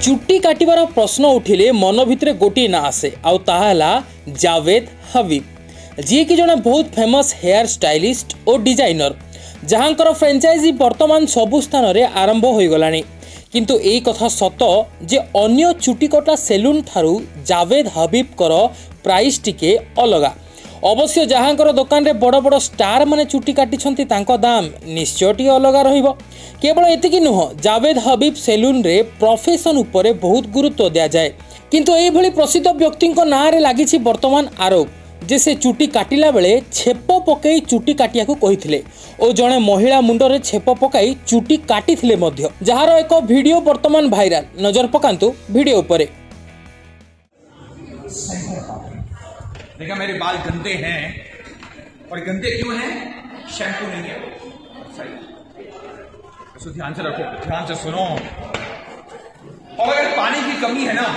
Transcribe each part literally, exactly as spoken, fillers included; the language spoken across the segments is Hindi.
चुट्टी काटिबार प्रश्न उठिले मन भितर गोटे ना आसे आउ ताहा जावेद हबीब जी कि जड़े बहुत फेमस हेयर स्टाइलिस्ट और डिजाइनर जहाँकर फ्रेंचाइजी वर्तमान सबु स्थान रे आरंभ हो गलानी। किंतु एई कथा सत जे अन्य चुट्टी कटा सेलून थारू जावेद हबीब कर प्राइस टिके अलगा। अवश्य जहाँकर दुकान रे बड़ बड़ स्टार माने चुट्टी काटिछंती तांको दाम निश्चय टी अलगा रहिबो। केवल एतिकी नुह जावेद हबीब सेलून रे प्रोफेशन उपरे बहुत गुरुत्व दिया जाए। किंतु एई भली प्रसिद्ध व्यक्ति नाँ रे लागिछि वर्तमान आरोप जे से चुट्टी काटिला बेले छेप पकई चुट्टी काटिया को कहिथिले और जड़े महिला मुंडरे छेप पकई चुट्टी काटिथिले मध्य, जहार एक वीडियो वर्तमान भाइराल। नजर पकांतु वीडियो उपरे। देखा मेरे बाल गंदे हैं और गंदे क्यों हैं? शैम्पू नहीं है। सही, इसको ध्यान से रखो, ध्यान से सुनो। और अगर पानी की कमी है ना,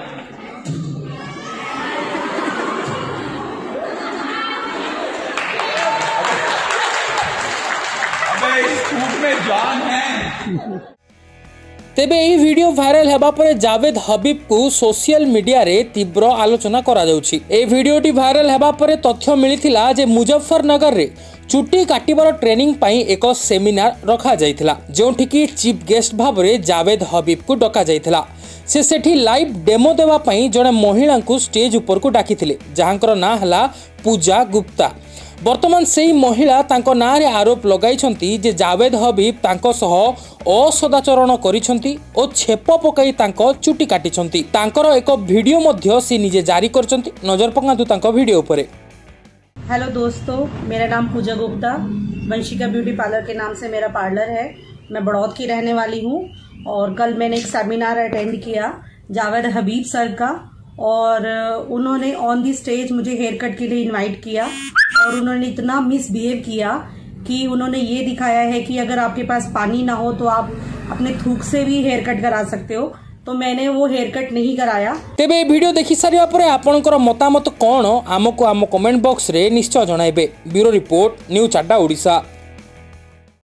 अबे इस सूट में जान है। तेबे यही वीडियो वायरल हेबा परे जावेद हबीब को सोशल मीडिया रे तीव्र आलोचना करा जाउछि। ए वीडियोटी वायरल हेबा परे तथ्य मिलिथिला जे मुजफ्फरनगर रे चुट्टी काटिबार ट्रेनिंग पाई एक सेमिनार रखा जाइथिला, जोंठी की चीफ गेस्ट भाबरे जावेद हबीब को डका जाइथिला। से सेठी लाइव डेमो देवा पाई जड़े महिला को स्टेज ऊपर को डाकिथिले, जहाँकर ना हला पूजा गुप्ता। वर्तमान सेही महिला तांको नाँ रे आरोप लगाइछंती जे जावेद हबीब तांको सह असदाचरण करिछंती ओ छेप पकाई तांको चुट्टी काटिछंती। तांकर एक वीडियो मध्य से निजे जारी करछंती। नजर पकांतु तांको वीडियो उपरे। हेलो दोस्तों, मेरा नाम पूजा गुप्ता, वंशिका ब्यूटी पार्लर के नाम से मेरा पार्लर है। मैं बड़ौद की रहने वाली हूँ और कल मैंने एक सेमिनार अटेंड किया जावेद हबीब सर का, और उन्होंने ऑन दी स्टेज मुझे हेयर कट के लिए इनवाइट किया और उन्होंने इतना मिसबिहेव किया कि उन्होंने ये दिखाया है कि अगर आपके पास पानी ना हो तो आप अपने थूक से भी हेयर कट करा सकते हो। तो मैंने वो हेयर कट नहीं कराया। तेबे ए वीडियो देखि सारिया परे आपनकर मतामत कोन आमको आम कमेंट बॉक्स रे निश्चय जणाइबे। ब्यूरो रिपोर्ट, न्यूज अड्डा ओडिशा।